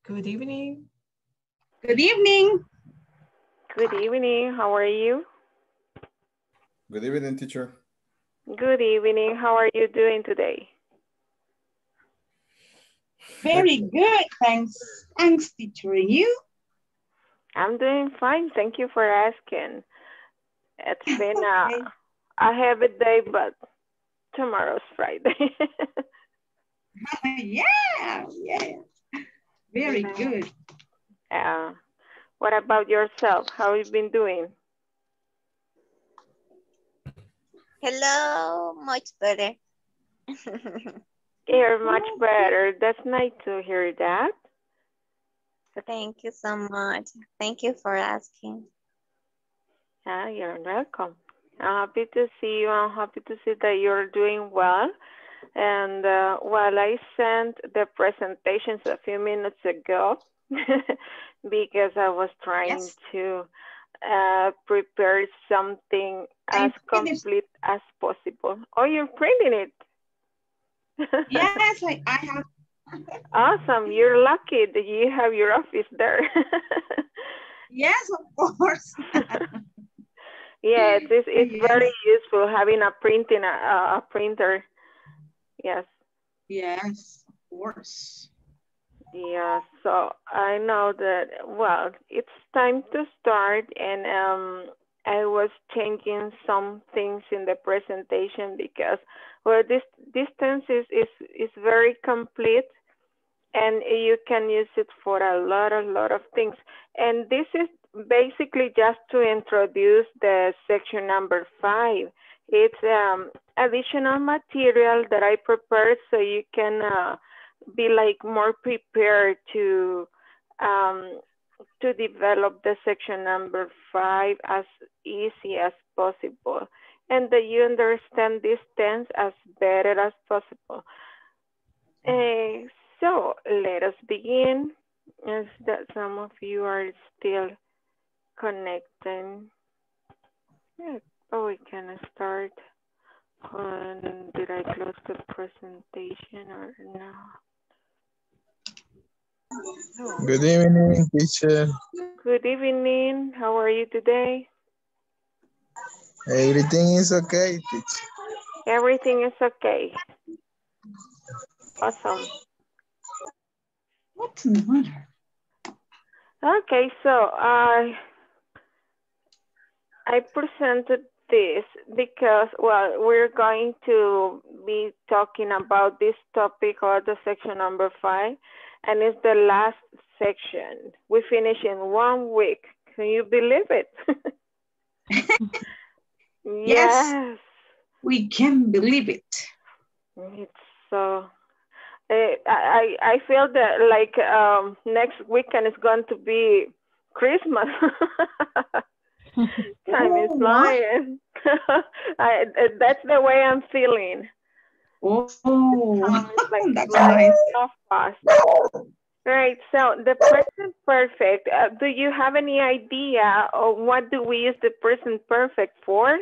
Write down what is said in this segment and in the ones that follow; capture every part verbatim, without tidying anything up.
Good evening. Good evening. Good evening. How are you? Good evening, teacher. Good evening. How are you doing today? Very good. Thanks. Thanks, teacher. And you? I'm doing fine. Thank you for asking. It's been a, Okay. a heavy day, but tomorrow's Friday. Yeah, yeah. Very good. uh, what about yourself? How have you been doing? Hello, much better. You're much better. That's nice to hear that. Thank you so much. Thank you for asking. Yeah, you're welcome. I'm happy to see you. I'm happy to see that you're doing well. And uh, while I sent the presentations a few minutes ago, because I was trying Yes. to uh, prepare something as I finished. complete as possible. Oh, you're printing it. Yes, I, I have. Awesome. You're lucky that you have your office there. Yes, of course. Yes, it's, it's Yes. very useful having a printing a, a printer. Yes. Yes, of course. Yeah, so I know that, well, it's time to start, and um, I was changing some things in the presentation because, well, this distance is, is, is very complete, and you can use it for a lot, a lot of things. And this is basically just to introduce the section number five. It's um, additional material that I prepared so you can uh, be like more prepared to um, to develop the section number five as easy as possible, and that you understand this tense as better as possible. Uh, so let us begin. As that some of you are still connecting. Yeah, oh, we can start. On, did I close the presentation or no? No. Good evening, teacher. Good evening. How are you today? Everything is okay, teacher. Everything is okay. Awesome. What's the matter? Okay, so I I presented this because, well, we're going to be talking about this topic or the section number five, and it's the last section. We finish in one week. Can you believe it? Yes. Yes. We can believe it. It's so, uh, I, I feel that like um, next weekend is going to be Christmas. Time is Oh, what? flying. I, that's the way I'm feeling. Oh, Time is like that's flying nice. so fast. Right, so the present perfect, uh, do you have any idea of what do we use the present perfect for?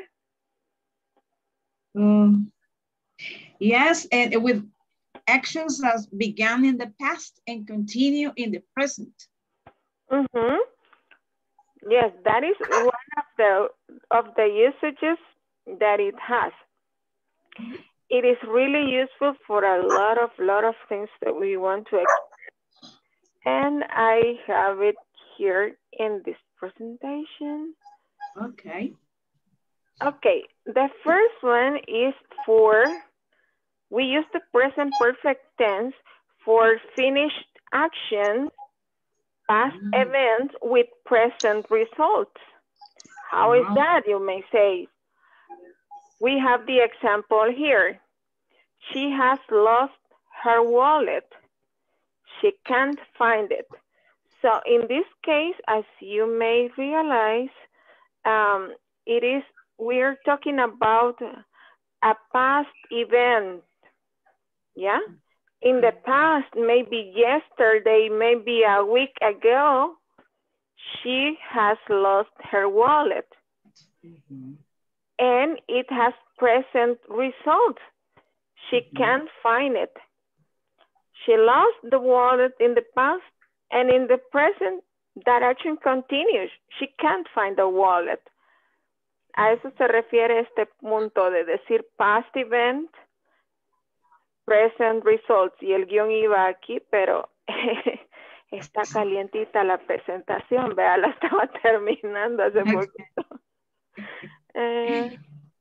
Um, yes, and with actions that began in the past and continue in the present. Mm-hmm. Yes, that is one of the of the usages that it has. It is really useful for a lot of lot of things that we want to express. And I have it here in this presentation. Okay. Okay, the first one is for, we use the present perfect tense for finished actions, past Mm. events with present results. How is Wow. that, you may say? We have the example here. She has lost her wallet. She can't find it. So in this case, as you may realize, um, it is, we're talking about a past event, yeah? In the past, maybe yesterday, maybe a week ago, she has lost her wallet. Mm-hmm. And it has present results. She Mm-hmm. can't find it. She lost the wallet in the past And in the present, that action continues. She can't find the wallet. A eso se refiere este punto de decir past event, present results. Y el guión iba aquí, pero está calientita la presentación. Vea, la estaba terminando hace poquito. Eh,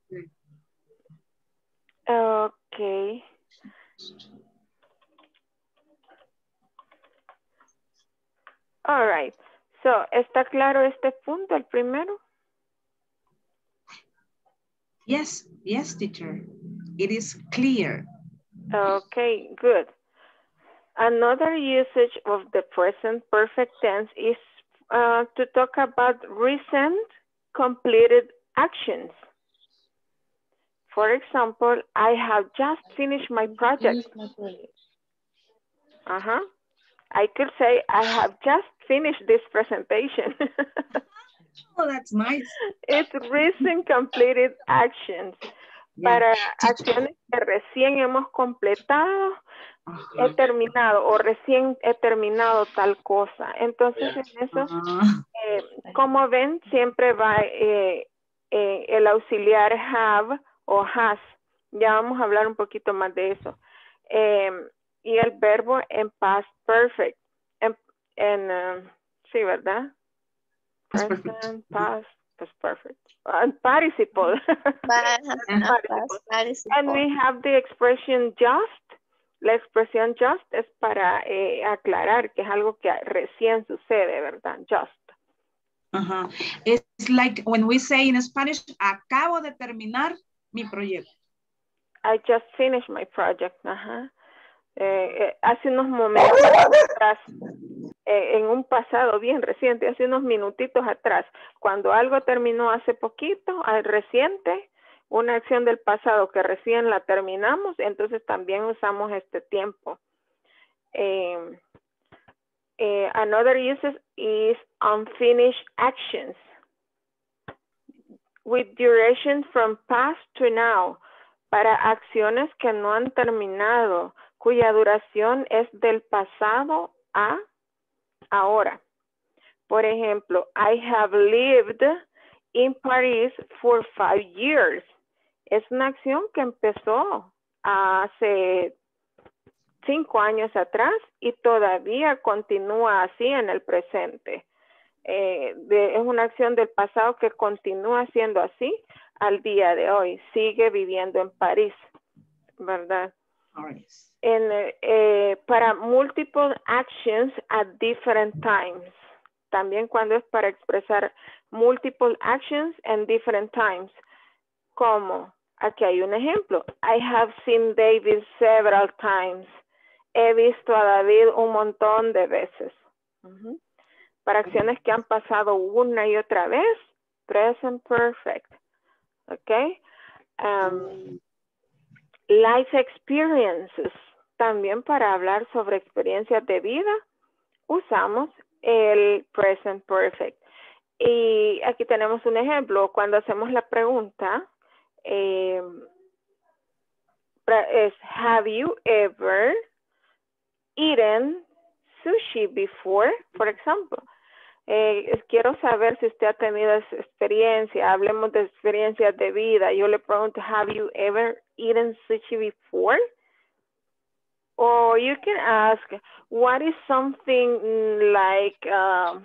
ok. All right. So, ¿está claro este punto, el primero? Yes, yes, teacher. It is clear. Okay, good. Another usage of the present perfect tense is uh, to talk about recent completed actions. For example, I have just finished my project. Uh-huh. I could say, I have just finished this presentation. Oh, that's nice. It's recent completed actions. Yeah. Para acciones que recién hemos completado, he terminado o recién he terminado tal cosa. Entonces, en eso, Uh, eh, como ven, siempre va eh, eh, el auxiliar have o has. Ya vamos a hablar un poquito más de eso. Eh, y el verbo en past perfect. En, en uh, sí, ¿verdad? Past Present, perfect. past, past perfect. And participle. Past participle. And we have the expression just. La expresión just es para eh, aclarar que es algo que recién sucede, ¿verdad? Just. Uh-huh. It's like when we say in Spanish, acabo de terminar mi proyecto. I just finished my project. Ajá. Eh, eh, hace unos momentos atrás, eh, en un pasado bien reciente, hace unos minutitos atrás, cuando algo terminó hace poquito, al reciente, una acción del pasado que recién la terminamos, entonces también usamos este tiempo. Eh, eh, another use is unfinished actions with duration from past to now, para acciones que no han terminado, cuya duración es del pasado a ahora. Por ejemplo, I have lived in Paris for five years. Es una acción que empezó hace cinco años atrás y todavía continúa así en el presente. Eh, de, es una acción del pasado que continúa siendo así al día de hoy. Sigue viviendo en París, ¿verdad? Nice. En, eh, para multiple actions at different times. También cuando es para expresar multiple actions and different times. Como, aquí hay un ejemplo. I have seen David several times. He visto a David un montón de veces. Uh-huh. Para acciones que han pasado una y otra vez, present perfect. ¿Ok? Um, life experiences. También para hablar sobre experiencias de vida, usamos el present perfect. Y aquí tenemos un ejemplo. Cuando hacemos la pregunta, eh, es, have you ever eaten sushi before? For example. Eh, quiero saber si usted ha tenido esa experiencia. Hablemos de experiencias de vida. Yo le pregunto, have you ever eaten sushi before? Or you can ask, what is something like uh,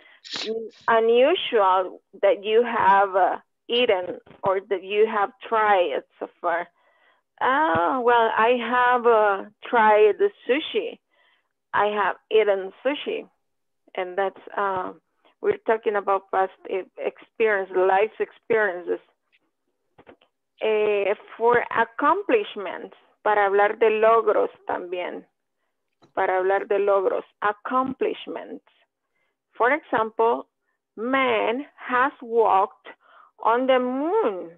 unusual that you have uh, eaten or that you have tried so far? Ah, well, I have uh, tried the sushi. I have eaten sushi. And that's, uh, we're talking about past experience, life experiences. Eh, for accomplishments, para hablar de logros también. Para hablar de logros, accomplishments. For example, man has walked on the moon.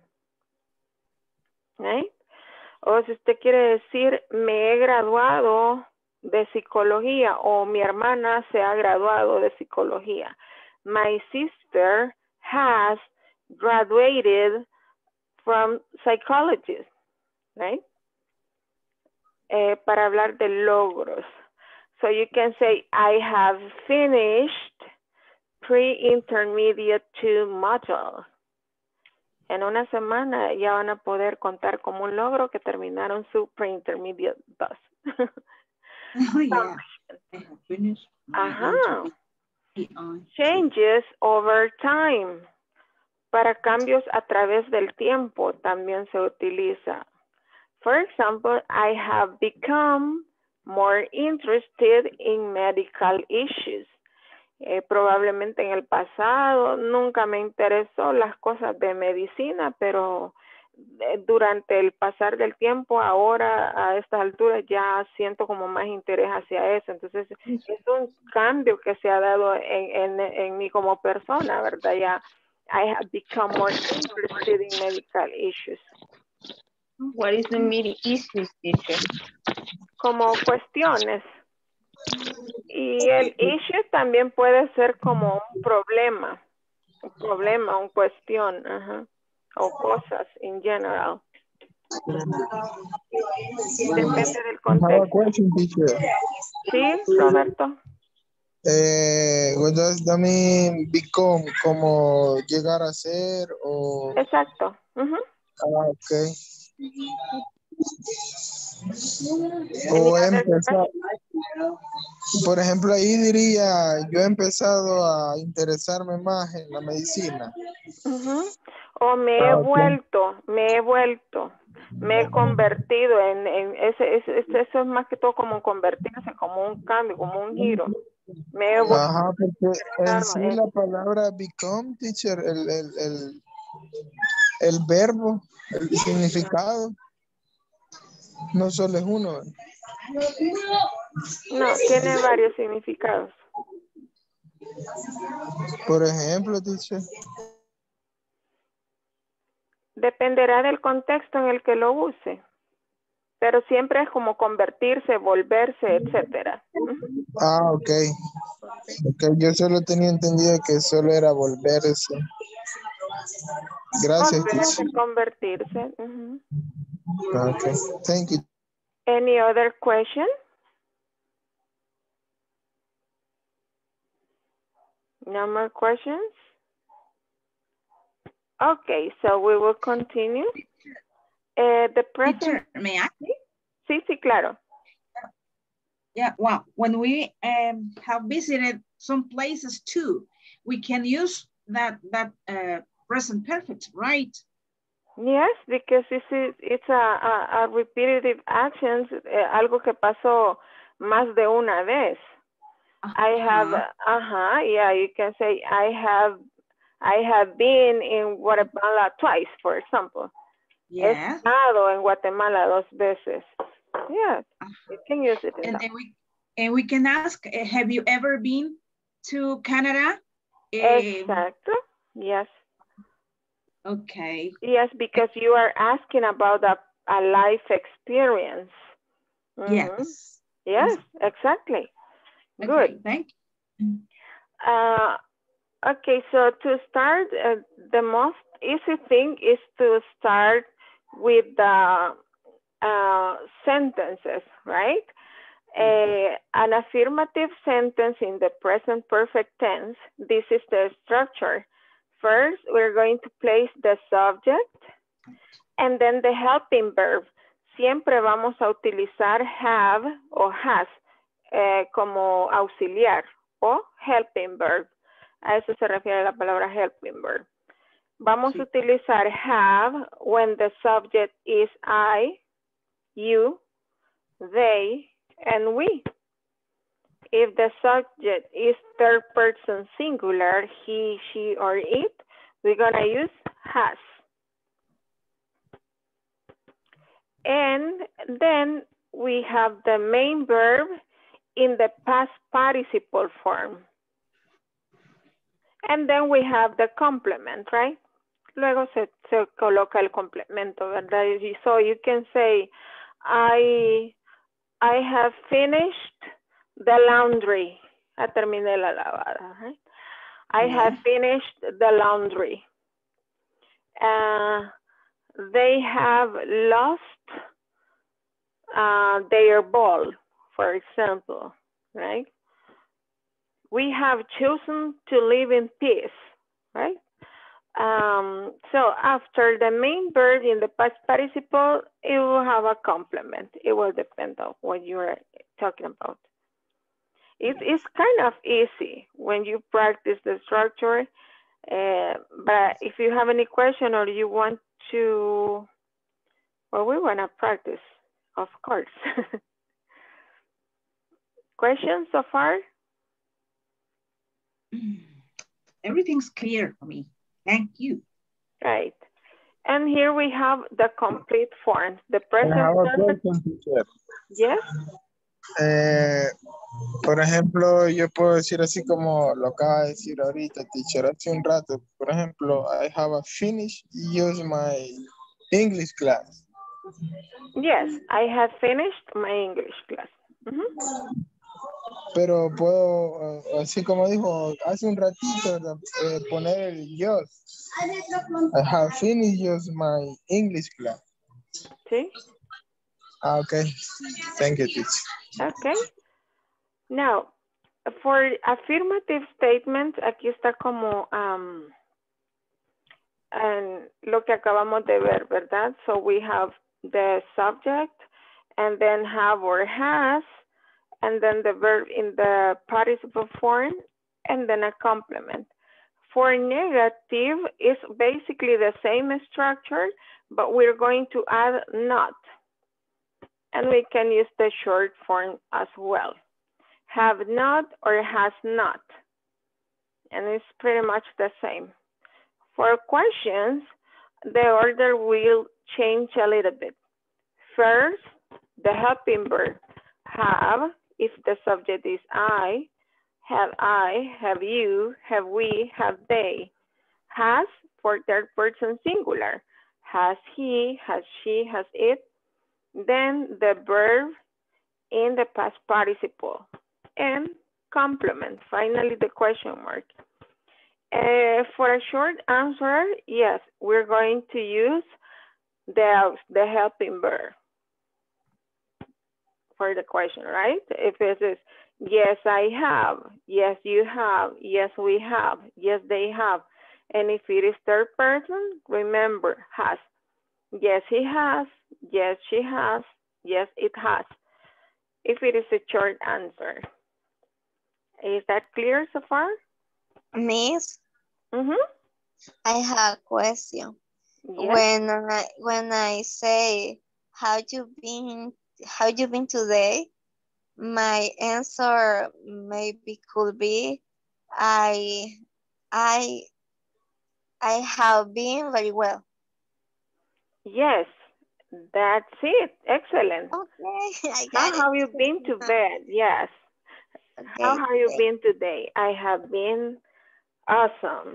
¿Eh? O si usted quiere decir, me he graduado de psicología o mi hermana se ha graduado de psicología. My sister has graduated from psychology, right? Eh, para hablar de logros. So you can say, I have finished pre-intermediate two module. En una semana ya van a poder contar como un logro que terminaron su pre-intermediate dos. Oh, yeah. I have finished. Ajá. Changes over time. Para cambios a través del tiempo también se utiliza. For example, I have become more interested in medical issues. Eh, probablemente en el pasado nunca me interesó las cosas de medicina, pero eh, durante el pasar del tiempo, ahora a estas alturas ya siento como más interés hacia eso. Entonces es un cambio que se ha dado en, en, en mí como persona, ¿verdad? Ya I have become more interested in medical issues. What is the meeting issues, teacher? Como cuestiones. Y el issue también puede ser como un problema, un problema, una cuestión, ajá, o cosas en general. Depende del I have a contexto. question, teacher. Sí, Roberto. Eh, what does that mean become? ¿Como llegar a ser o...? Exacto. Uh-huh. Ah, ok. Any O other empezar. Por ejemplo, ahí diría, yo he empezado a interesarme más en la medicina. Uh-huh. O me he Ah, ok. vuelto, me he vuelto, me he convertido en, en ese, ese, ese- eso es más que todo como convertirse, como un cambio, como un giro. Me he vuelto Ajá, porque en sí en, la palabra become, teacher, el, el, el, el verbo, el significado, no solo es uno. no, tiene varios significados. Por ejemplo, teacher. Dependerá del contexto en el que lo use, pero siempre es como convertirse, volverse, etcétera. Ujú. Ah, ok. Ok, yo solo tenía entendido que solo era volverse. Gracias, teacher. Volverse, convertirse. Ujú. Okay, thank you. Any other question? No more questions? Okay, so we will continue. Uh, the present... Teacher, may I? Sí, sí, claro. Yeah, well, when we um, have visited some places too, we can use that that uh, present perfect, right? Yes, because this is, it's a, a, a repetitive actions, eh, algo que pasó más de una vez. I have, uh-huh, yeah, you can say, I have, I have been in Guatemala twice, for example. Yes. He estado en Guatemala dos veces. Yes, you can use it in And that. then we and we can ask, uh, have you ever been to Canada? Exacto, yes. Okay. Yes, because you are asking about a, a life experience. Mm-hmm. Yes. Yes, exactly. Okay, good. Thank you. Uh, okay, so to start, uh, the most easy thing is to start with the uh, sentences, right? Uh, an affirmative sentence in the present perfect tense. This is the structure. First, we're going to place the subject and then the helping verb. Siempre vamos a utilizar have o has eh, como auxiliar o helping verb. A eso se refiere la palabra helping verb. Vamos a utilizar have when the subject is I, you, they, and we. If the subject is third person singular, he, she, or it, we're gonna use has. And then we have the main verb in the past participle form. And then we have the complement, right? Luego se, se coloca el complemento, ¿verdad? So you can say, I, I have finished the laundry. Ya terminé la lavada. Right? I Yeah. have finished the laundry. Uh, they have lost uh, their ball, for example. right? We have chosen to live in peace, right? Um, so after the main verb in the past participle, it will have a complement. It will depend on what you're talking about. It is kind of easy when you practice the structure, uh, but if you have any question or you want to, well, we want to practice, of course. Questions so far? Everything's clear for me. Thank you. Right. And here we have the complete form. The present I have a perfect. question, teacher. Yes. Eh, por ejemplo, yo puedo decir así como lo acaba de decir ahorita, teacher, hace un rato. Por ejemplo, I have a finished use my English class. Yes, I have finished my English class. Uh-huh. Pero puedo, uh, así como dijo hace un ratito, ¿verdad? Eh, poner el just. I have finished use my English class. Sí. Ah, okay. Thank you, teacher. Okay. Now, for affirmative statements, aquí está como um, and lo que acabamos de ver, ¿verdad? So we have the subject and then have or has, and then the verb in the participle form, and then a complement. For negative, it's basically the same structure, but we're going to add not. And we can use the short form as well. Have not or has not. And it's pretty much the same. For questions, the order will change a little bit. First, the helping verb. Have, if the subject is I. Have I, have you, have we, have they. Has, for third person singular. Has he, has she, has it. Then the verb in the past participle. And complement, finally the question mark. Uh, for a short answer, yes, we're going to use the, the helping verb for the question, right? If it is, yes, I have, yes, you have, yes, we have, yes, they have. And if it is third person, remember, has. Yes, he has, yes, she has, yes, it has. If it is a short answer. Is that clear so far? Miss, Mm-hmm. I have a question. Yes. When I when I say how you been how you been today, my answer maybe could be I I I have been very well. Yes, that's it. Excellent. Okay, I How got have it. you been to bed? Yes. How Okay, have you okay. been today? I have been awesome.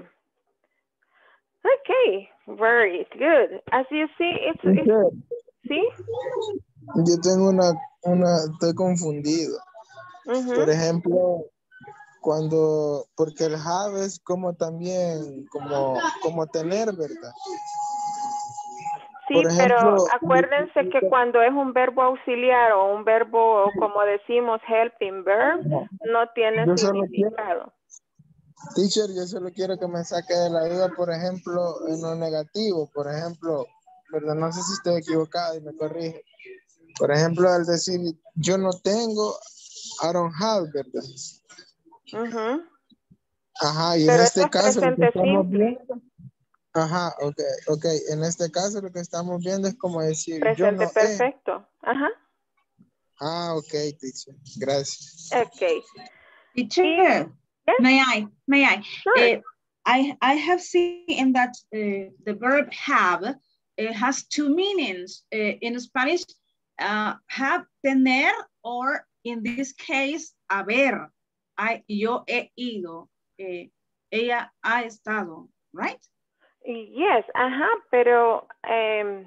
Okay, very good. As you see, it's, it's Teacher, ¿sí? yo tengo una, una, estoy confundido. Uh-huh. Por ejemplo, cuando, porque el have es como también, como, como tener, ¿verdad? Sí, Por ejemplo, pero acuérdense que cuando es un verbo auxiliar o un verbo, como decimos, helping verb, no tiene yo solo quiero, significado. teacher, yo solo quiero que me saque de la duda, por ejemplo, en lo negativo, por ejemplo, ¿verdad? No sé si estoy equivocado y me corrige. Por ejemplo, al decir yo no tengo, I don't have, ¿verdad? Uh-huh. Ajá, y en Pero este eso es caso lo que presente estamos simple. viendo, ajá, ok, ok, en este caso lo que estamos viendo es como decir yo Presente no he. perfecto. Ajá. Ah, ok, teacher, gracias. Okay. Teacher, Yes? may I? May I? Sure. Uh, I I have seen that uh, the verb have it has two meanings. Uh, in Spanish, uh, have, tener, or in this case, haber. I, yo he ido. Eh, ella ha estado, right? Yes, ajá, pero um,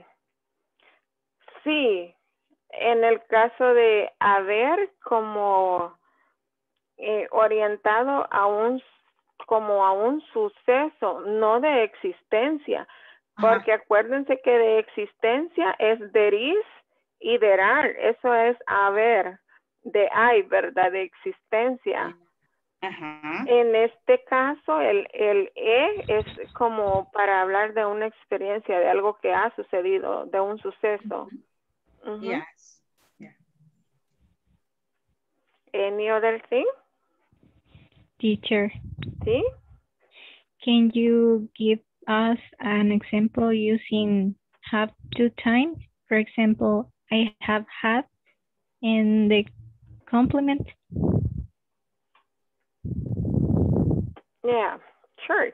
sí, en el caso de haber como eh, orientado a un, como a un suceso, no de existencia, porque ajá. Acuérdense que de existencia es der is y derar, eso es haber, de hay, ¿verdad? De existencia. Ajá. En este caso, el, el E es como para hablar de una experiencia, de algo que ha sucedido, de un suceso. Uh-huh. Yes. Yeah. Any other thing? Teacher, ¿Sí? can you give us an example using have two times? For example, I have had and the complement. Yeah, sure.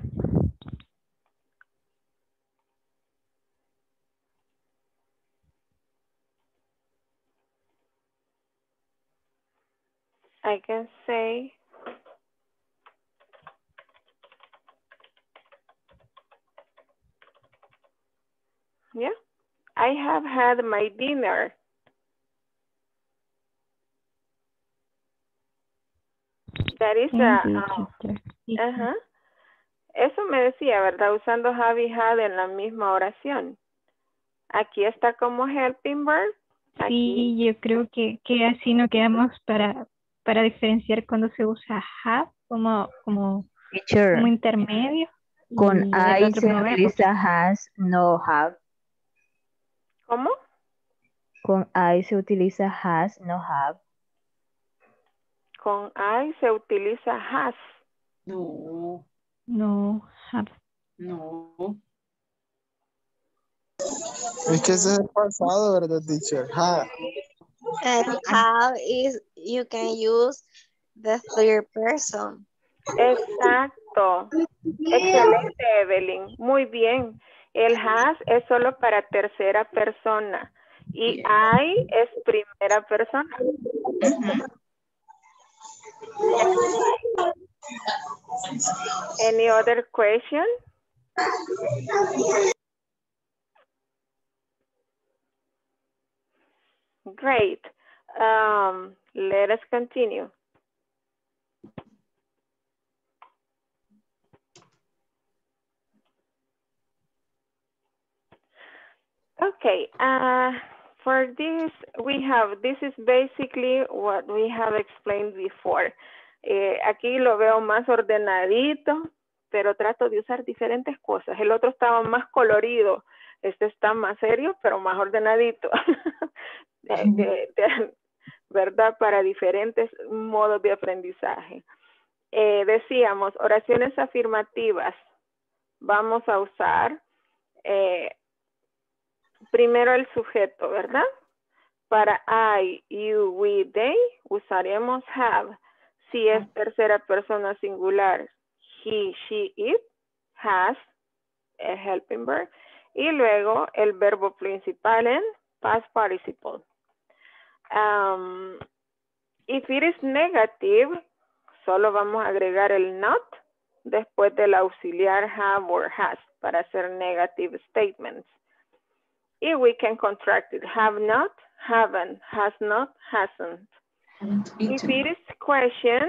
I can say yeah, I have had my dinner. That is a, Thank you, uh, teacher. ajá. Eso me decía, ¿verdad? Usando have y had en la misma oración. Aquí está como helping verb. Aquí. Sí, yo creo que, que así no quedamos para, para diferenciar cuando se usa have como, como, Teacher, como intermedio con y el I otro se como verbo. utiliza has, no have. ¿Cómo? Con I se utiliza has, no have. Con I se utiliza has. No, No, have. no. Es que ese es el pasado, ¿verdad, teacher? Ha. And how is you can use the third person. Exacto. Excelente, Evelyn. Muy bien. El has es solo para tercera persona y Yeah. I es primera persona. Uh-huh. Any other question? Great. Um, let us continue. Okay, uh, for this, we have, this is basically what we have explained before. Eh, aquí lo veo más ordenadito, pero trato de usar diferentes cosas. El otro estaba más colorido, este está más serio, pero más ordenadito. de, de, de, ¿verdad? Para diferentes modos de aprendizaje. Eh, decíamos, oraciones afirmativas. Vamos a usar eh, primero el sujeto, ¿verdad? Para I, you, we, they, usaremos have. Si es tercera persona singular, he, she, it, has, el helping verb. Y luego el verbo principal en past participle. Um, if it is negative, solo vamos a agregar el not después del auxiliar have or has para hacer negative statements. Y we can contract it. Have not, haven't, has not, hasn't. If it is question,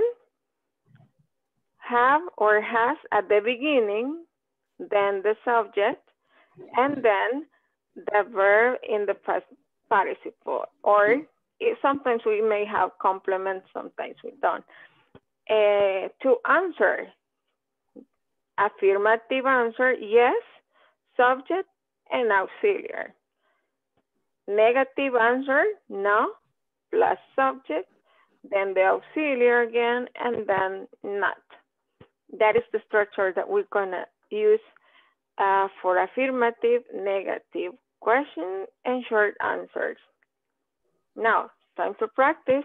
have or has at the beginning, then the subject, and then the verb in the past participle. Or it, sometimes we may have complements, sometimes we don't. Uh, to answer, affirmative answer, yes, subject, and auxiliary. Negative answer, no, plus subject, then the auxiliary again, and then not. That is the structure that we're gonna use uh, for affirmative, negative, question, and short answers. Now, time to practice.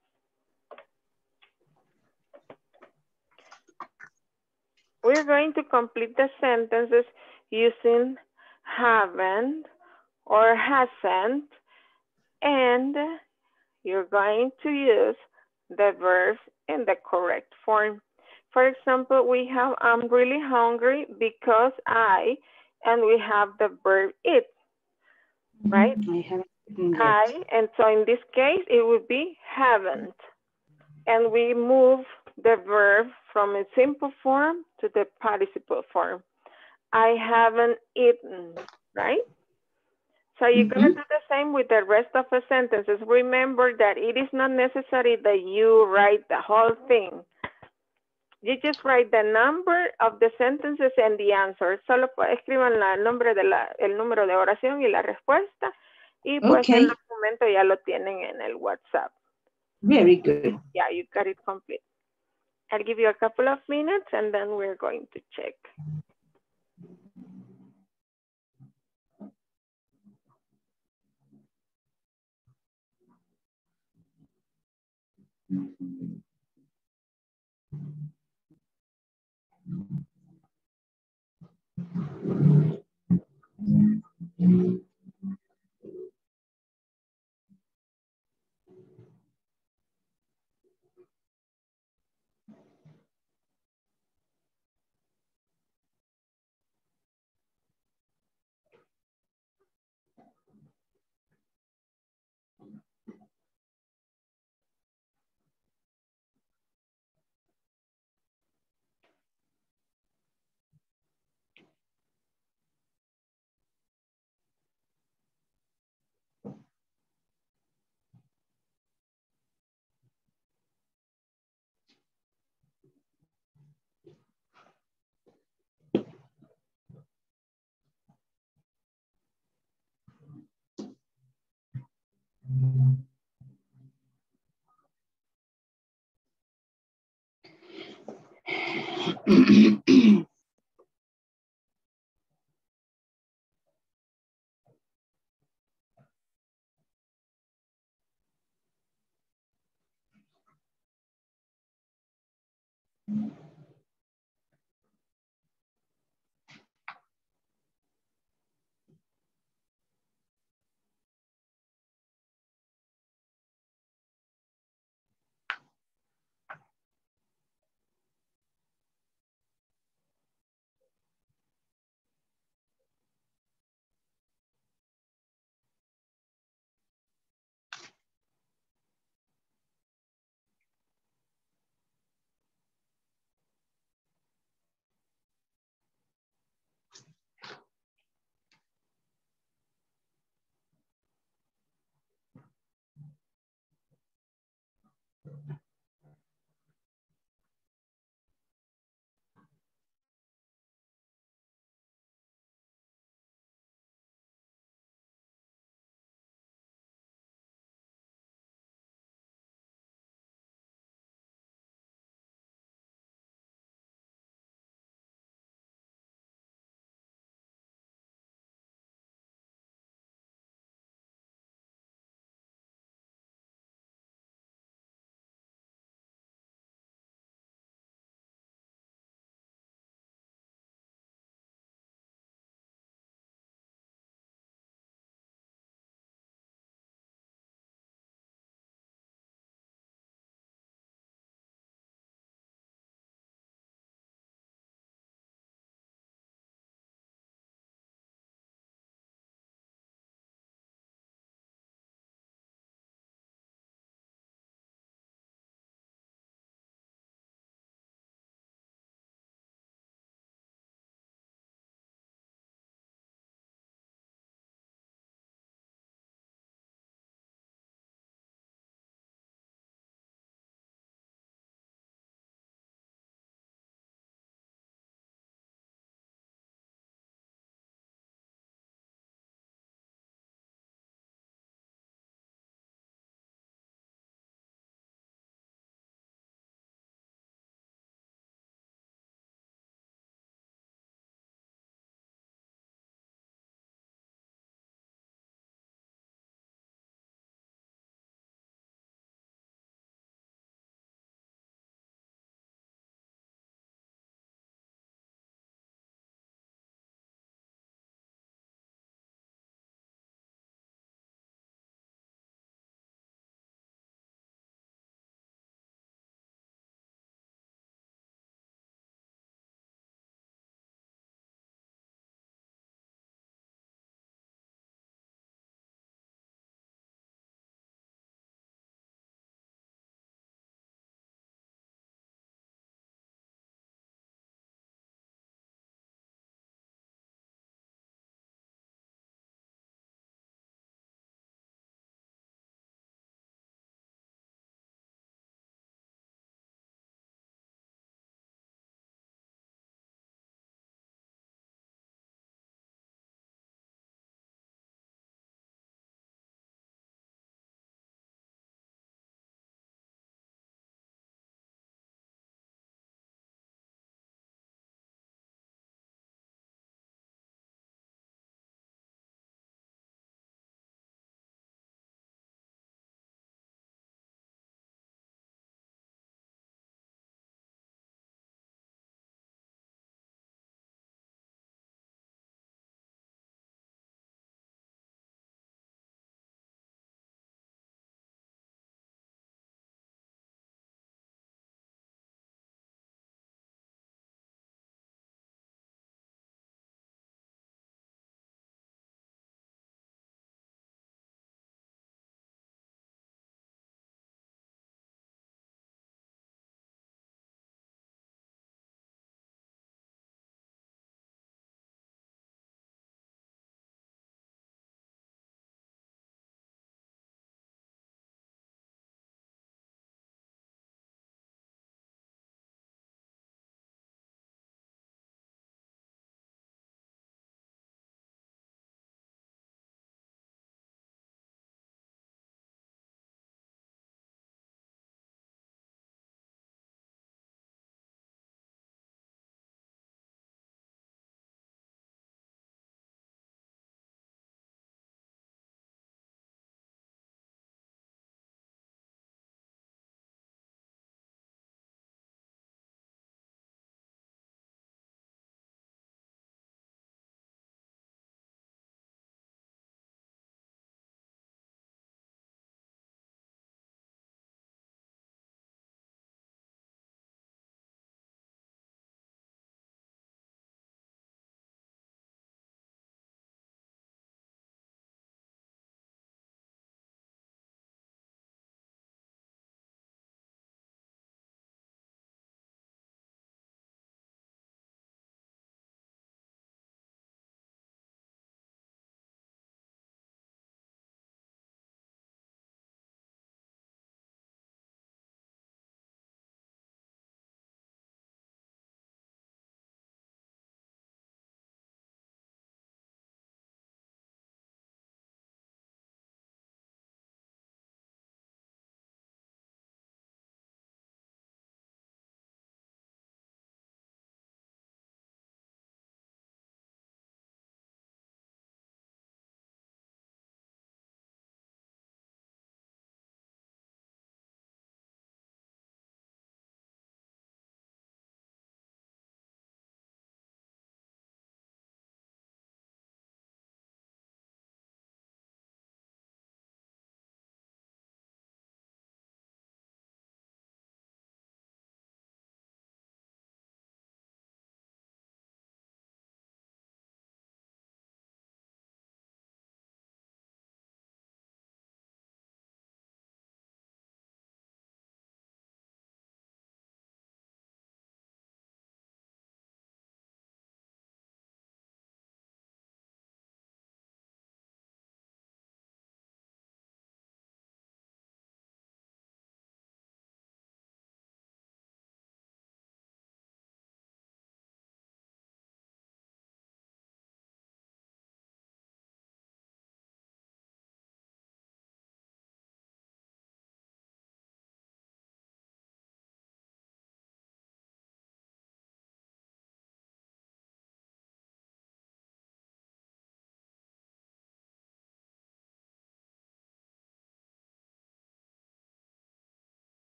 We're going to complete the sentences using haven't or hasn't, and you're going to use the verbs in the correct form. For example, we have I'm really hungry because I, and we have the verb eat, right? I haven't eaten yet. I, and so in this case, it would be haven't. And we move the verb from a simple form to the participle form. I haven't eaten, right? So you're Mhm. going to do the same with the rest of the sentences. Remember that it is not necessary that you write the whole thing. You just write the number of the sentences and the answer. Solo escriban la, el, nombre de la, el número de oración y la respuesta. Y pues Okay. el documento ya lo tienen en el WhatsApp. Very good. Yeah, you got it complete. I'll give you a couple of minutes and then we're going to check.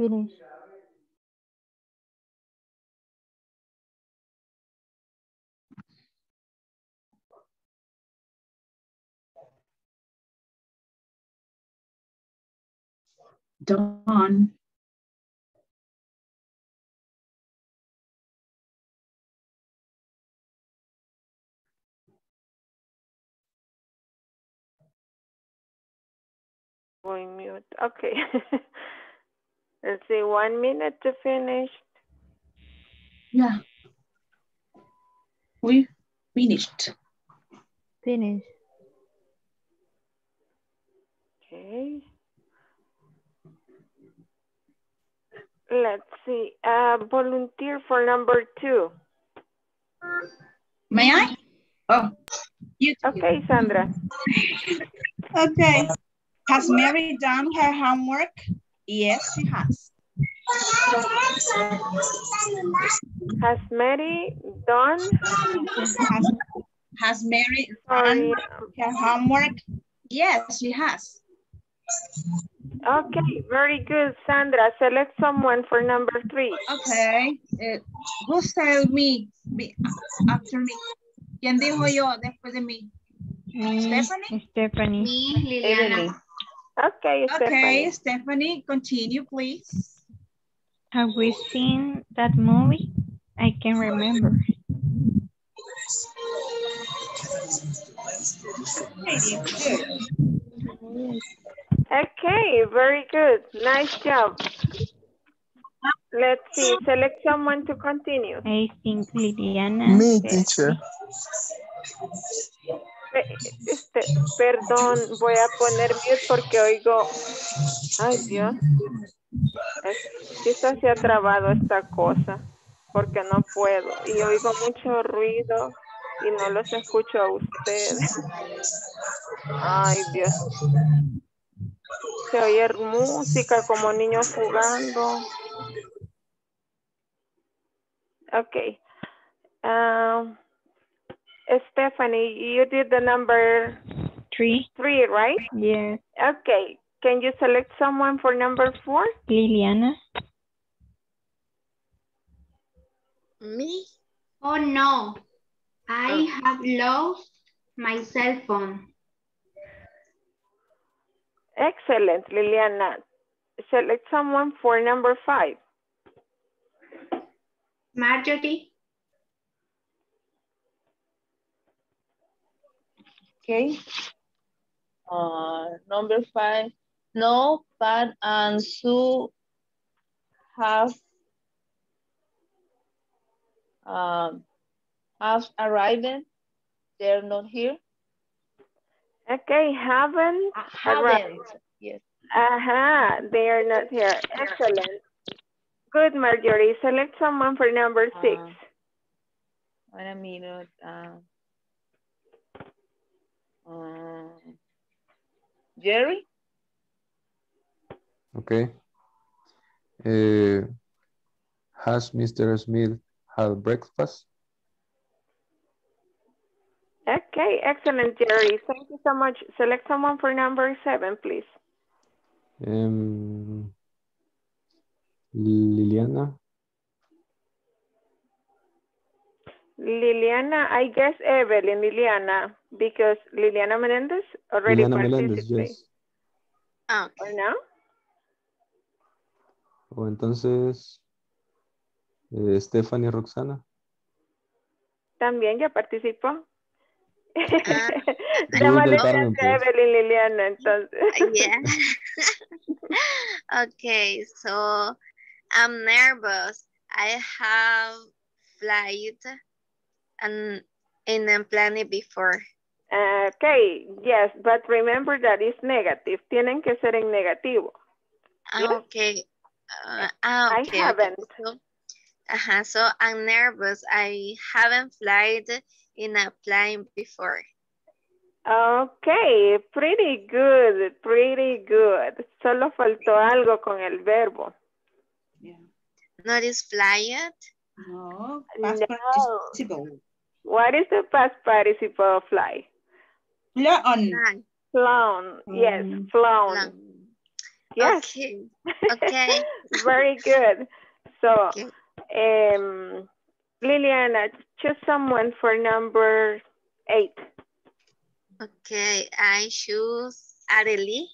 Finish. Done. Going mute. Okay. Let's see, one minute to finish. Yeah. We finished. Finish. Okay. Let's see. Uh, volunteer for number two. May I? Oh, you. Okay, Sandra. Okay. Has Mary done her homework? Yes, she has. Has Mary done? Has, has Mary Sorry. done her homework? Yes, she has. Okay, very good, Sandra. Select someone for number three. Okay. Uh, who said me? me? After me. ¿Quién dijo yo después de mí? Me, Stephanie? Stephanie. Me, Liliana. Okay, Okay, Stephanie. Stephanie, continue, please. Have we seen that movie? I can remember. Okay, very good. Nice job. Let's see. Select someone to continue. I think Liliana. Me, said- teacher. Este, perdón, voy a poner mute porque oigo. Ay, Dios. Es- quizás se ha trabado esta cosa porque no puedo. Y oigo mucho ruido y no los escucho a ustedes. Ay, Dios. Se oye música como niños jugando. Okay. Um, Stephanie, you did the number Three. three, right? Yes. Okay. Can you select someone for number four? Liliana. Me? Oh no, I have lost my cell phone. Excellent, Liliana. Select someone for number five. Marjorie. Okay. Uh, number five. No, Pat and Sue have um, have arrived. They're not here. Okay, haven't. Uh, haven't. Yes. Aha, uh-huh, they are not here. Excellent. Good, Marjorie. Select someone for number six. Uh, wait a minute. Uh, uh, Jerry? Okay. Uh, has Mister Smith had breakfast? Okay, excellent, Jerry. Thank you so much. Select someone for number seven, please. Um, Liliana? Liliana, I guess Evelyn, Liliana, because Liliana Menendez already Liliana participated. Melendez, yes. Okay. Or no? O entonces, eh, Stephanie Roxana. También ya participó. Ah, Llámale Carmen, a pues. Evelyn, Liliana, entonces. yeah. Okay, so I'm nervous. I have flight and in a planet before. Okay, yes, but remember that it's negative. Tienen que ser en negativo. Yes? Okay. Uh, ah, okay, I haven't. Okay. So, uh-huh, so I'm nervous. I haven't flight in a plane before. Okay, pretty good, pretty good. Solo faltó algo con el verbo. Yeah. Not is fly yet? No, past No. participle. What is the past participle of fly? Flown. Fly. Flown, yes, Mm. flown. Flown. Yes. Okay. Okay. Very good. So, Okay. um, Liliana, choose someone for number eight. Okay, I choose Arely.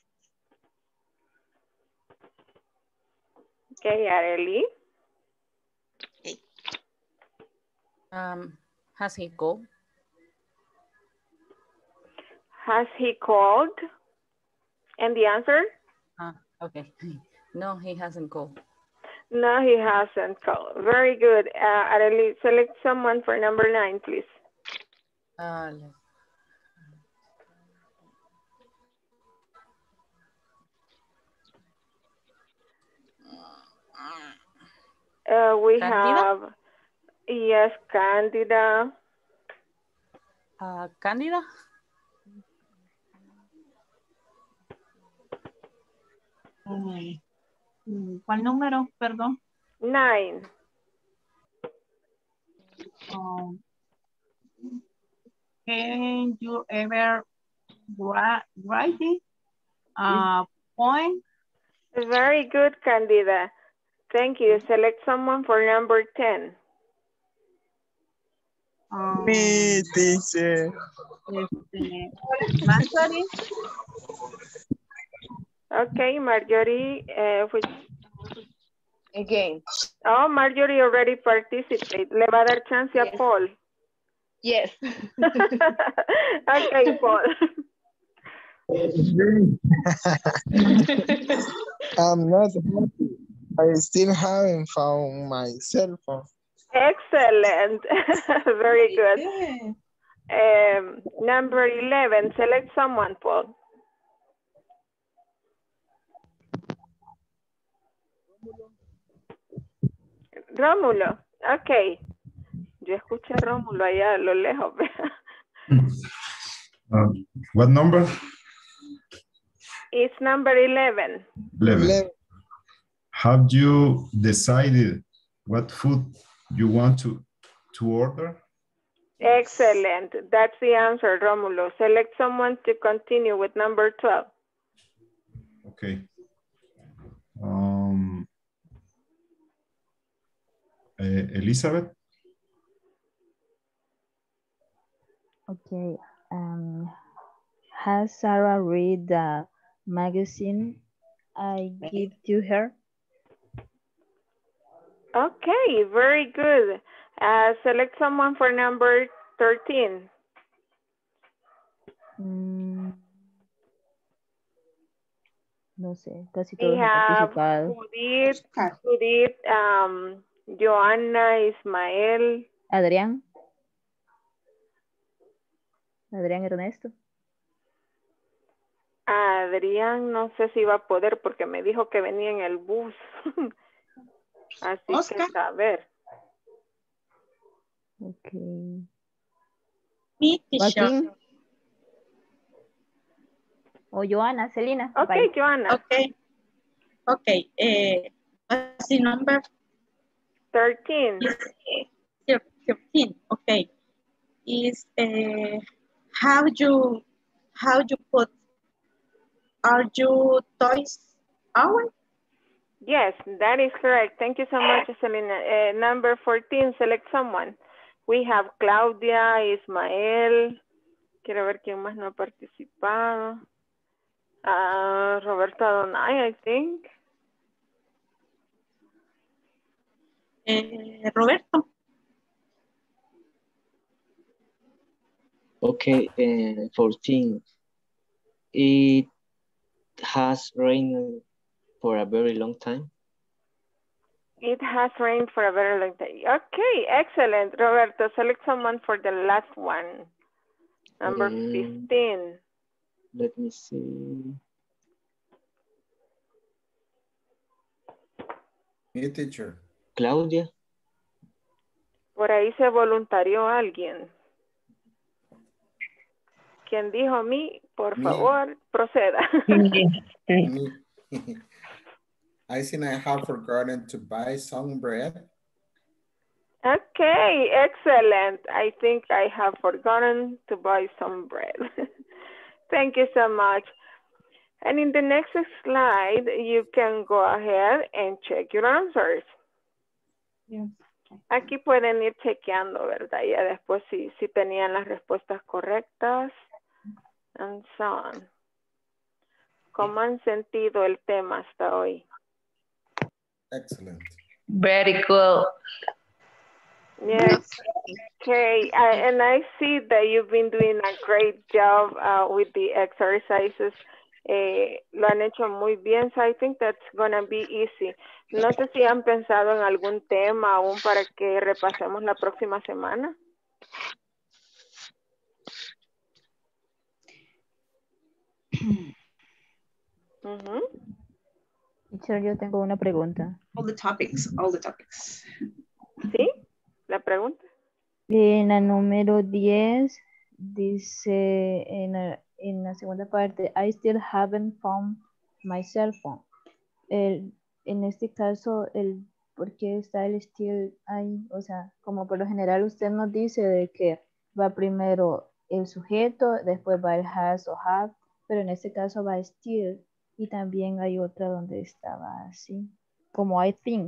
Okay, Arely. Okay. Um, has he called? Has he called? And the answer? Ah, okay. No, he hasn't called. No, he hasn't called. Very good. Uh, Arely, select someone for number nine, please. Uh, let's- Uh, we Candida? have, yes, Candida. Uh, Candida? Mm, mm, ¿Cuál número? Perdón. Nine. Um, can you ever write, write it? Uh, point? Very good, Candida. Thank you. Select someone for number ten. Um, Me, teacher. este, Marjorie? Okay, Marjorie. Uh, which... Again. Oh, Marjorie already participated. Le va a dar chance a Yes. Paul. Yes. Okay, Paul. I'm not happy. I still haven't found my cell phone. Excellent. Very good. Yeah. Um, number eleven, select someone, Paul. Rómulo. Okay. Yo escuché a Rómulo allá a lo lejos. Uh, what number? It's number eleven. eleven. eleven. Have you decided what food you want to, to order? Excellent. That's the answer, Rómulo. Select someone to continue with number twelve. Okay. Um, uh, Elizabeth? Okay. Um, has Sarah read the magazine I give to her? Okay, very good. Uh, select someone for number thirteen. Mm, no sé, casi We todos han have participado. Judith, Judith, um, Joanna, Ismael. Adrián. Adrián Ernesto. Adrián, no sé si va a poder porque me dijo que venía en el bus. Así Oscar. que a ver. Okay. Me, teacher. Joaquín. O Joana, Celina. Okay, Bye. Joanna. Okay. Okay. Uh, what's the number? thirteen. Is, uh, thirteen. Okay. Is uh, how you how you put are you toys away? Yes, that is correct. Thank you so much, Selena. Uh, number fourteen, select someone. We have Claudia, Ismael. Quiero ver quién más no ha participado. Uh, Roberto Adonai, I think. Uh, Roberto. Okay, uh, fourteen. It has rained for a very long time. It has rained for a very long time. Okay, excellent. Roberto, select someone for the last one. Number Mm. fifteen. Let me see. Me, teacher. Claudia. Por ahí se voluntarió alguien. Quien dijo mí, por Me. favor, proceda. Me. I think I have forgotten to buy some bread. Okay, excellent. I think I have forgotten to buy some bread. Thank you so much. And in the next slide, you can go ahead and check your answers. Yes. Aquí pueden ir chequeando, ¿verdad? Ya después si, si tenían las respuestas correctas. And so on. ¿Cómo han sentido el tema hasta hoy? Excellent. Very cool. Yes. Okay. I, and I see that you've been doing a great job uh, with the exercises. Eh, lo han hecho muy bien, so I think that's gonna be easy. No sé si han pensado en algún tema aún para que repasemos la próxima semana. Uh-huh. Teacher, yo tengo una pregunta. All the topics, all the topics. ¿Sí? ¿La pregunta? En la número diez dice en la, en la segunda parte, I still haven't found my cell phone. El, en este caso, el ¿por qué está el still ahí? O sea, como por lo general usted nos dice de que va primero el sujeto, después va el has o have, pero en este caso va still y también hay otra donde estaba así, como I think.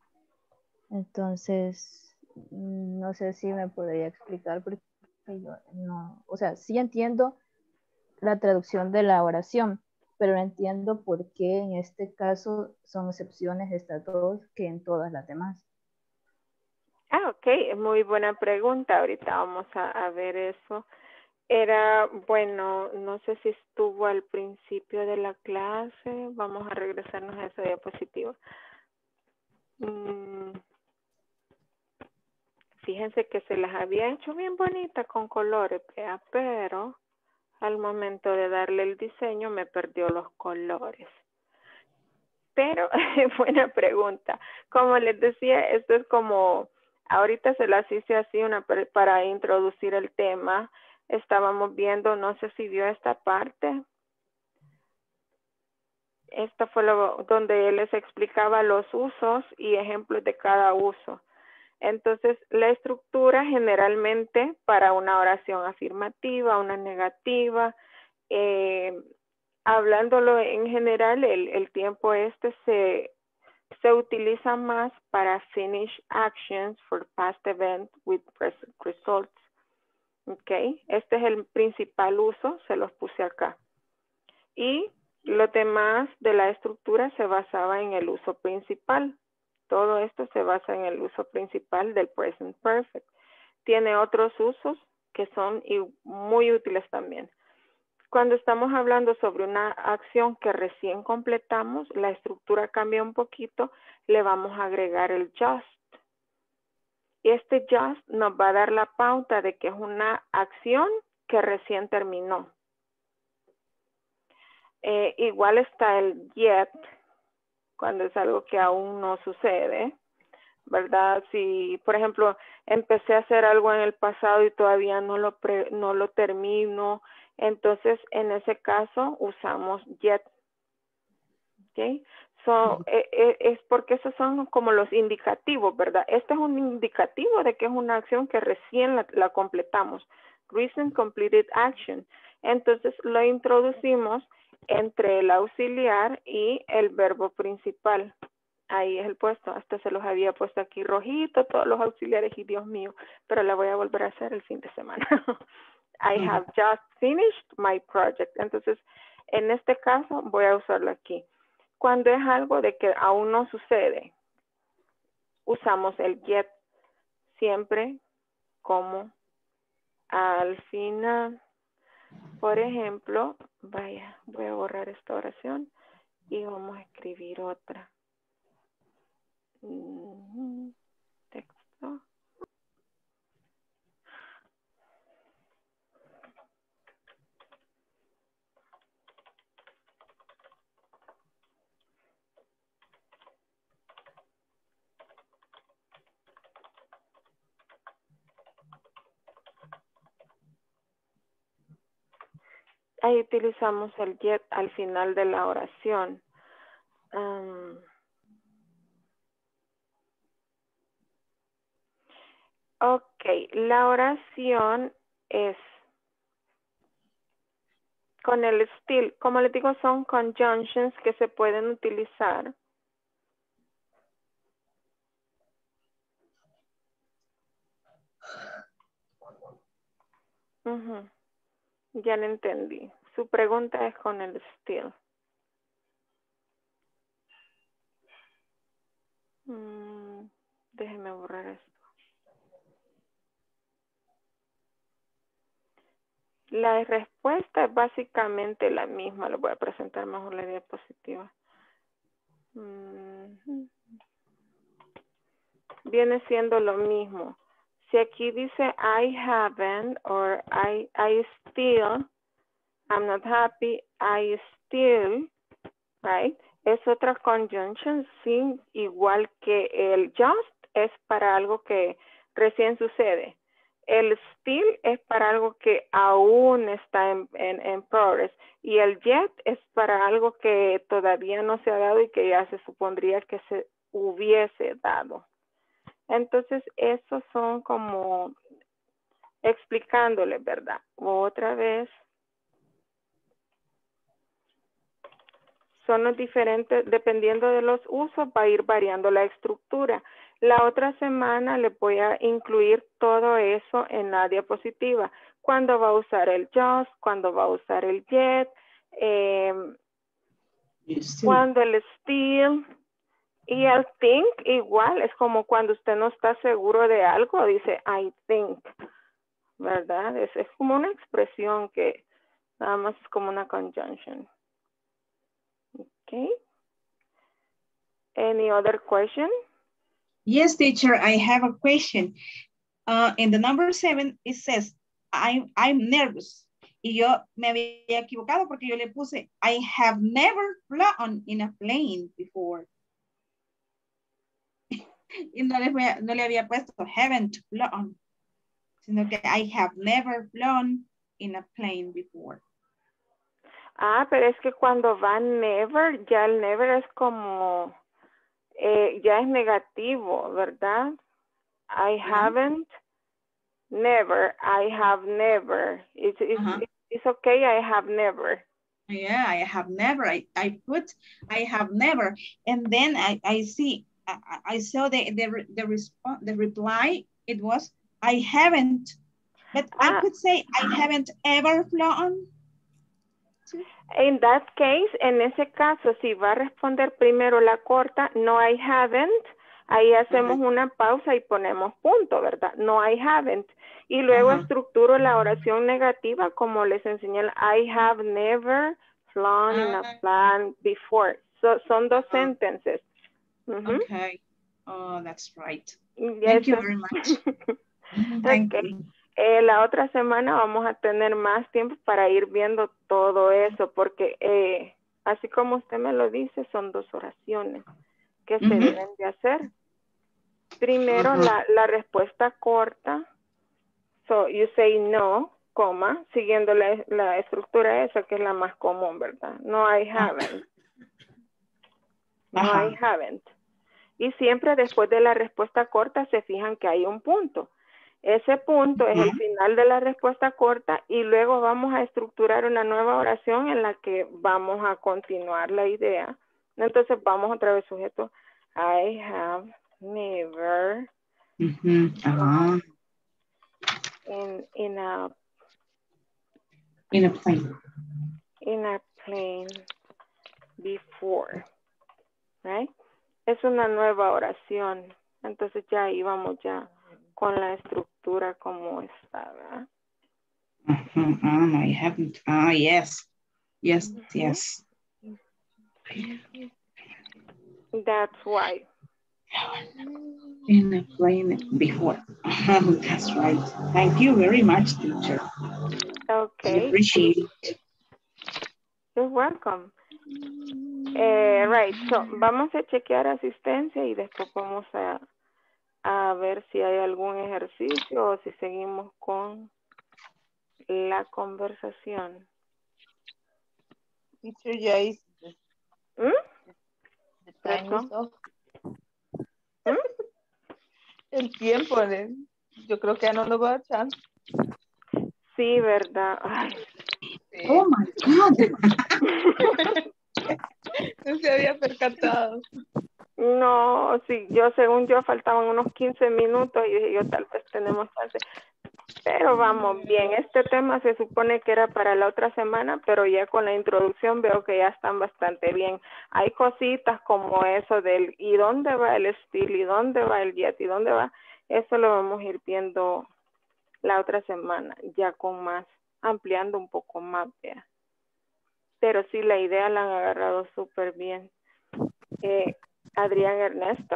Entonces, no sé si me podría explicar porque yo no, o sea, sí entiendo la traducción de la oración, pero no entiendo por qué en este caso son excepciones estas dos que en todas las demás. Ah, ok, es muy buena pregunta. Ahorita vamos a, a ver eso. Era, bueno, no sé si estuvo al principio de la clase. Vamos a regresarnos a esa diapositiva. Mm, fíjense que se las había hecho bien bonita con colores, ¿vea? Pero al momento de darle el diseño me perdió los colores. Pero, buena pregunta. Como les decía, esto es como, ahorita se las hice así una para introducir el tema. Estábamos viendo, no sé si vio esta parte. Esta fue lo, donde él les explicaba los usos y ejemplos de cada uso. Entonces, la estructura generalmente para una oración afirmativa, una negativa, eh, hablándolo en general, el, el tiempo este se, se utiliza más para finish actions for past events with present results. Ok, este es el principal uso, se los puse acá. Y lo demás de la estructura se basaba en el uso principal. Todo esto se basa en el uso principal del present perfect. Tiene otros usos que son muy útiles también. Cuando estamos hablando sobre una acción que recién completamos, la estructura cambia un poquito, le vamos a agregar el just. Este just nos va a dar la pauta de que es una acción que recién terminó. Eh, igual está el yet, cuando es algo que aún no sucede, ¿verdad? Si, por ejemplo, empecé a hacer algo en el pasado y todavía no lo, pre, no lo termino, entonces en ese caso usamos yet. ¿Ok? So, eh, eh, es porque esos son como los indicativos, ¿verdad? Este es un indicativo de que es una acción que recién la, la completamos. Recent completed action. Entonces lo introducimos entre el auxiliar y el verbo principal. Ahí es el puesto. Hasta se los había puesto aquí rojito, todos los auxiliares, y Dios mío, pero la voy a volver a hacer el fin de semana. I have just finished my project. Entonces, en este caso voy a usarlo aquí. Cuando es algo de que aún no sucede, usamos el yet siempre como al final. Por ejemplo, vaya, voy a borrar esta oración y vamos a escribir otra. Texto. Ahí utilizamos el yet al final de la oración. Um, ok, la oración es con el still. Como les digo, son conjunctions que se pueden utilizar. Uh-huh. Ya lo entendí. Su pregunta es con el still. Mm, déjeme borrar esto. La respuesta es básicamente la misma. Le voy a presentar mejor la diapositiva. Mm, viene siendo lo mismo. Si aquí dice I haven't or I, I still, I'm not happy, I still, right? Es otra conjunction, sí, igual que el just es para algo que recién sucede. El still es para algo que aún está en, en, en progress. Y el yet es para algo que todavía no se ha dado y que ya se supondría que se hubiese dado. Entonces, esos son como explicándole, ¿verdad? Otra vez. Son los diferentes, dependiendo de los usos, va a ir variando la estructura. La otra semana les voy a incluir todo eso en la diapositiva. Cuándo va a usar el just, cuándo va a usar el yet, eh, cuándo el still. Y el think igual, es como cuando usted no está seguro de algo, dice I think, ¿verdad? Es, es como una expresión que nada más es como una conjunction. Okay. Any other question? Yes, teacher, I have a question. Uh, in the number seven, it says, I'm, I'm nervous. Y yo me había equivocado porque yo le puse, I have never flown in a plane before. Y no le, no le había puesto haven't flown, sino que I have never flown in a plane before. Ah, pero es que cuando va never, ya el never es como, eh, ya es negativo, ¿verdad? I haven't, never, I have never. It's, it's, uh-huh. It's okay, I have never. Yeah, I have never, I, I put, I have never. And then I, I see, I, I saw the, the, the, response, the reply, it was, I haven't. But ah. I could say, I haven't ever flown. In that case, en ese caso, si va a responder primero la corta, no I haven't, ahí hacemos uh-huh. una pausa y ponemos punto, ¿verdad? No I haven't. Y luego uh-huh. estructuro la oración negativa como les enseñé, I have never flown uh-huh. in a plane before. So, son dos uh-huh. sentences. Uh-huh. Okay. Oh, that's right. Yes. Thank you very much. Thank okay. you. Eh, la otra semana vamos a tener más tiempo para ir viendo todo eso, porque eh, así como usted me lo dice, son dos oraciones que uh-huh. se deben de hacer. Primero, uh-huh. la, la respuesta corta. So, you say no, coma, siguiendo la, la estructura esa que es la más común, ¿verdad? No, I haven't. No, uh-huh. I haven't. Y siempre después de la respuesta corta se fijan que hay un punto. Ese punto es el final de la respuesta corta y luego vamos a estructurar una nueva oración en la que vamos a continuar la idea. Entonces vamos otra vez sujeto. I have never uh-huh. Uh-huh. in, in a in a plane. In a plane before. Right? Es una nueva oración. Entonces ya ahí vamos ya con la estructura como está, ¿verdad? Uh-huh. um, I haven't. Ah, yes. Yes, uh-huh. yes. That's why. In a plane before. That's right. Thank you very much, teacher. Okay. I appreciate it. You're welcome. Eh, right, so vamos a chequear asistencia y después vamos a a ver si hay algún ejercicio o si seguimos con la conversación. Teacher, ya hice. ¿Mm? The time is off. ¿Mm? El tiempo, yo creo que ya no nos va a dar chance. Sí, verdad. Ay. Oh my God. No se había percatado. No, sí, yo según yo faltaban unos quince minutos y dije yo tal vez tenemos chance. Pero vamos bien, este tema se supone que era para la otra semana, pero ya con la introducción veo que ya están bastante bien. Hay cositas como eso del ¿y dónde va el steel? ¿Y dónde va el jet? ¿Y dónde va? Eso lo vamos a ir viendo la otra semana, ya con más, ampliando un poco más, vea. Pero sí, la idea la han agarrado súper bien. Eh, Adrián Ernesto.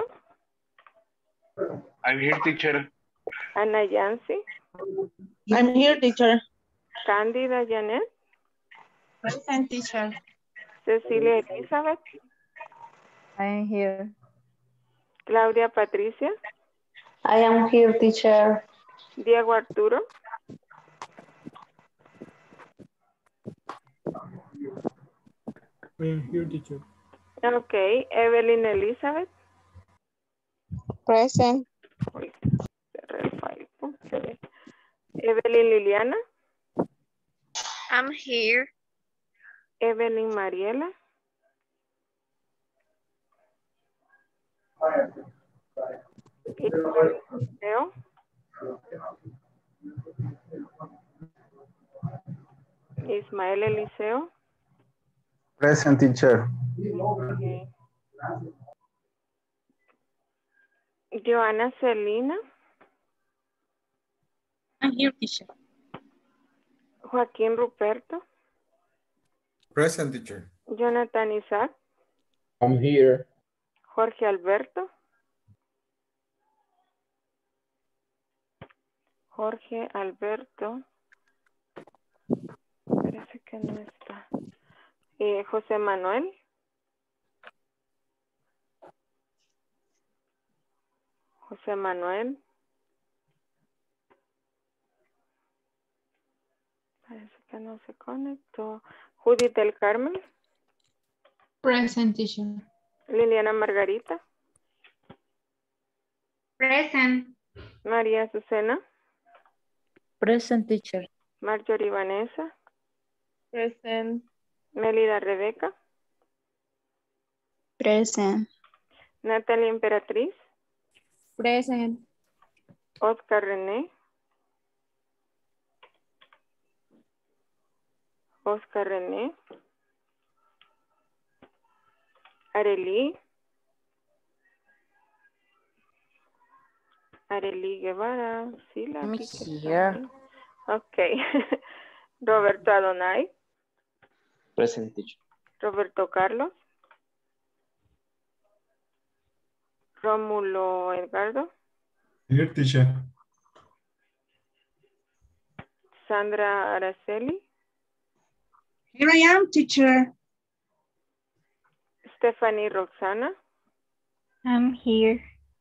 I'm here, teacher. Ana Yancy. I'm here, teacher. Cándida Janet. Present, teacher. Cecilia Elizabeth. I am here. Claudia Patricia. I am here, teacher. Diego Arturo. I am here, teacher. Ok, Evelyn Elizabeth. Present. Uy, cerré el file. Okay. Evelyn Liliana. I'm here. Evelyn Mariela. Ismael Eliseo. Ismael Eliseo. Present, teacher. Okay. Joana Celina. I'm here, teacher. Joaquín Ruperto. Present, teacher. Jonathan Isaac. I'm here. Jorge Alberto. Jorge Alberto. Parece que no está. Eh, José Manuel. José Manuel. Parece que no se conectó. Judith del Carmen. Present, teacher. Liliana Margarita. Present. María Azucena. Present, teacher. Marjorie Vanessa. Present. Melida Rebeca. Present. Natalia Emperatriz. Present. Oscar René. Oscar René. Arely. Arely Guevara. Sí, la I'm vi que está here. ahí. Ok. Roberto Adonai. Present, teacher. Roberto Carlos. Rómulo Edgardo. Here, teacher. Sandra Araceli. Here I am, teacher. Stephanie Roxana. I'm here.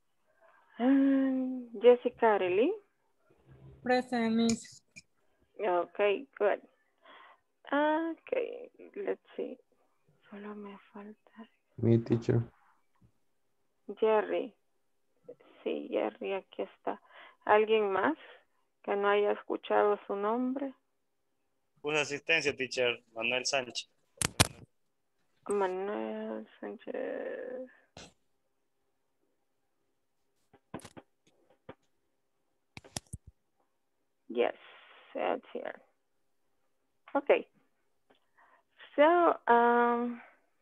Um, Jessica Arely. Present, miss. Okay, good. Okay, let's see. Solo me falta Me, teacher. Jerry. Sí, Jerry, aquí está. ¿Alguien más que no haya escuchado su nombre? Puse asistencia, teacher. Manuel Sánchez. Manuel Sánchez. Yes, that's here. Okay. So, um,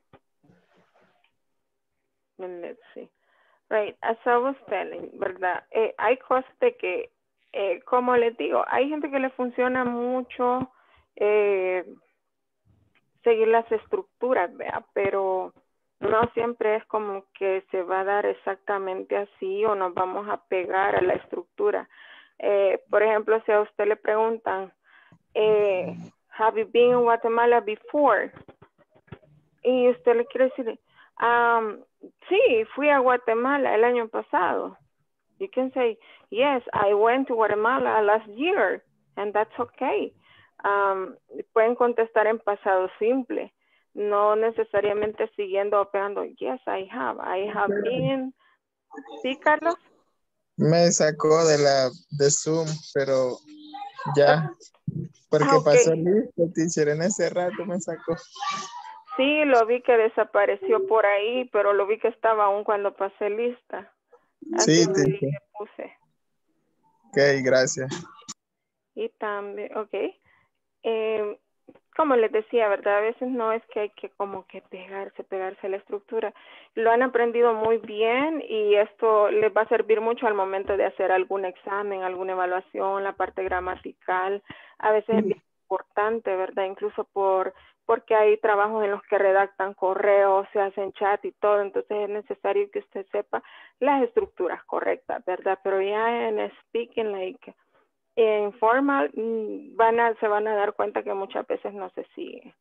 let's see. Right, as I was telling, ¿verdad? Eh, hay cosas de que, eh, como les digo, hay gente que le funciona mucho eh, seguir las estructuras, ¿verdad? Pero no siempre es como que se va a dar exactamente así o nos vamos a pegar a la estructura. Eh, por ejemplo, si a usted le preguntan, eh, have you been in Guatemala before? Y usted le quiere decir, um, sí, fui a Guatemala el año pasado. You can say, yes, I went to Guatemala last year, and that's okay. Um, pueden contestar en pasado simple, no necesariamente siguiendo o pegando, yes, I have, I have been. ¿Sí, Carlos? Me sacó de la de Zoom, pero Ya. Porque Ah, ok. pasó listo, teacher, en ese rato me sacó. Sí, lo vi que desapareció por ahí, pero lo vi que estaba aún cuando pasé lista. Así Sí, que teacher. le puse. Ok, gracias. Y también, ok. Eh, como les decía, ¿verdad? A veces no es que hay que como que pegarse, pegarse a la estructura. Lo han aprendido muy bien y esto les va a servir mucho al momento de hacer algún examen, alguna evaluación, la parte gramatical. A veces es bien importante, ¿verdad? Incluso por porque hay trabajos en los que redactan correos, se hacen chat y todo, entonces es necesario que usted sepa las estructuras correctas, ¿verdad? Pero ya en speaking, like, informal, van a, se van a dar cuenta que muchas veces no se sigue.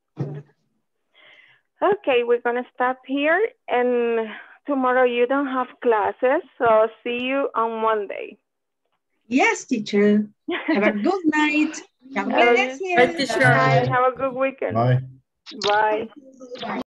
Okay, we're going to stop here, and tomorrow you don't have classes, so see you on Monday. Yes, teacher. Have a good night. God bless you. Bye, teacher. Have a good weekend. Bye. Bye. Bye.